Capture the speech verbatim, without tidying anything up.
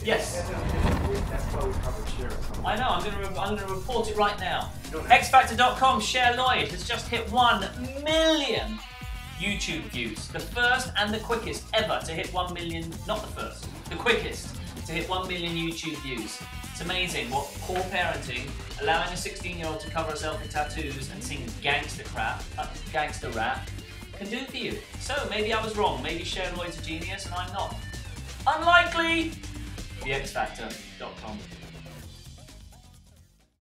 Yes. That's why we covered Cher. I know, I'm going to I'm going to report it right now. X Factor dot com, Cher Lloyd has just hit one million YouTube views. The first and the quickest ever to hit one million, not the first, the quickest to hit one million YouTube views. It's amazing what poor parenting, allowing a sixteen year old to cover herself in tattoos and sing gangster crap, uh, gangster rap, can do for you. So maybe I was wrong, maybe Cher Lloyd's a genius and I'm not. Unlikely! the X Factor dot com.